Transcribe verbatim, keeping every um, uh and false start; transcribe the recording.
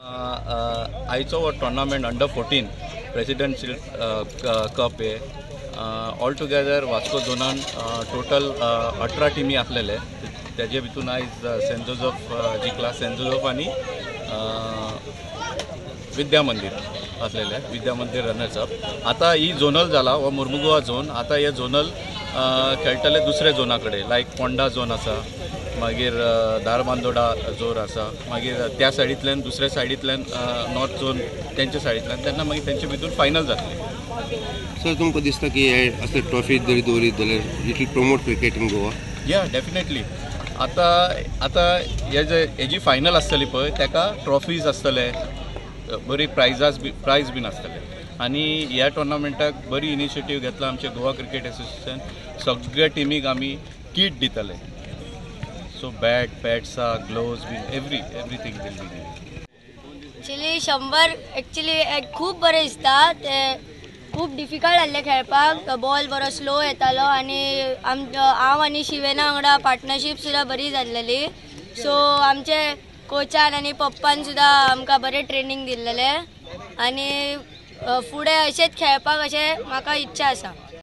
आयचो हो tournament under fourteen presidential cup हे ऑल टुगेदर वास्को झोनान टोटल अठरा टीमी आसलेले तेजे भितून आयज सेंट जोसेफ जिखला सेंट जोसेफ आनी विद्या मंदिर आसलेले विद्या मंदिर रनर्स अप। आता ही झोनल जाला हो मुर्मुगोवा झोन। आता हे झोनल खेळटले दुसरे झोना कडेन लायक पोंडा झोन आसा, मागीर दारबांदोडा झोन आसा, मागीर त्या सायडींतल्यान दुसऱ्या सायडींतल्यान नॉर्थ झोन तेंच्या सायडींतल्यान तेन्ना मागीर तेंचे भितून फायनल जातली। सर तुमकां दिसता की हे असले ट्रॉफी जरी दवरीत जाल्यार it will promote cricket in Goa? Yeah definitely. आता आता हे जे हेजी फायनल आसतली पळय तेका ट्रॉफीज आसतले, बरी प्रायजास बी प्रायज बीन आसतले आनी ह्या टोर्नामेंटाक बरी इनिशिएटीव घेतला आमचे गोवा क्रिकेट एसोसिएशन। सगळ्या टीमीक आमी किट दितले, सो बॅट पॅड्सा gloves been every everything will be given. Actually शंबर एक्चुअली खूब बरें दिसता। ते खूब डिफिकल्ट आसलें खेळपाक, बॉल बरो स्लो येतालो आनी आम हांव आनी शिवेना वांगडा पार्टनरशीप सुद्दां बरी जाल्लेली। सो आमचे कोचान आनी पप्पान सुद्दां आमकां बरें ट्रेनिंग दिल्लेलें आनी फुडें अशेंच खेळपाक अशें म्हाका इच्छा आसा।